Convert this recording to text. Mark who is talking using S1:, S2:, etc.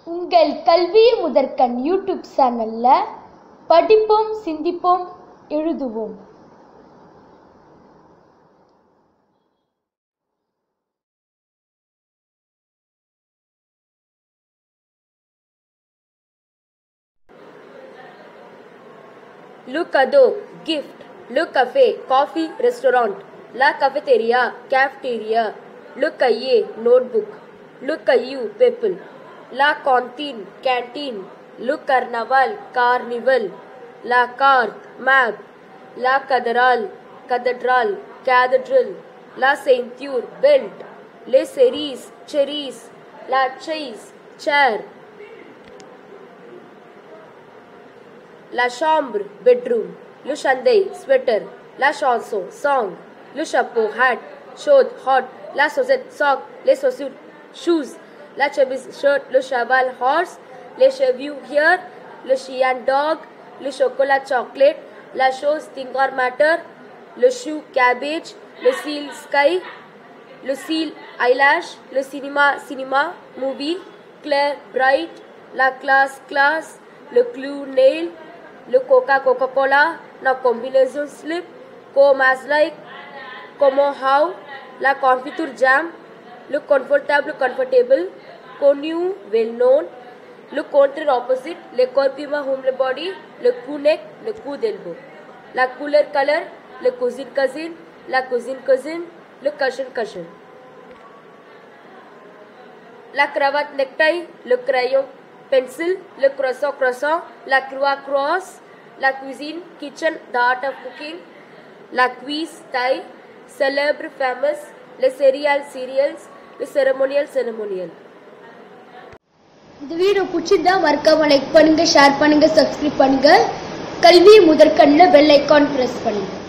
S1: உங்கள் கல்வி முதற்கண் யூடியூப் சேனல்ல படிப்போம், சிந்திப்போம், எழுதுவோம்.
S2: Le cadeau, gift. Le café, coffee, restaurant. La cafeteria, cafeteria. Le cahier, notebook. Le caillou, people. La cantine, canteen. Le carnaval, carnival. La carte, map. La cathedral, cathedral, cathedral. La ceinture, belt. Les cerise, cherries. La chaise, chair. La chambre, bedroom. Le chandai, sweater. La chanson, song. Le chapeau, hat. Chaude, hot. La chaussette, sock. Les chaussures, shoes. La chemise, shirt. Le cheval, horse. Les chevaux, hair. Le chien, dog. Le chocolat, chocolate. La chose, thing or matter. Le shoe, cabbage. Le seal, sky. Le seal, eyelash. Le cinema, cinema, movie. Claire, bright. La class, class. Le clue, nail. Le coca, Coca-Cola. La combination slip. Come as like. Como how. La confiture jam. Le comfortable, comfortable. Connu, well known. Le contraire opposite. Le corpima, homely body. Le coup neck. Le coup d'elbow. La cooler color. Le cousin, cousin. La cousine, cousin. Le cushion, cushion. La cravate, necktie. Le crayon, pencil. Le croissant, croissant. La croix, cross. La cuisine, kitchen, the art of cooking. La quiz, tie. Celebre, famous. Le cereal, cereals. Le ceremonial, ceremonial.
S1: இந்த video பிடிச்சிருந்தா மறக்காம like பண்ணுங்க, share பண்ணுங்க, subscribe பண்ணுங்க. கல்வி முதற்கண்ணில் bell icon press பண்ணுங்க.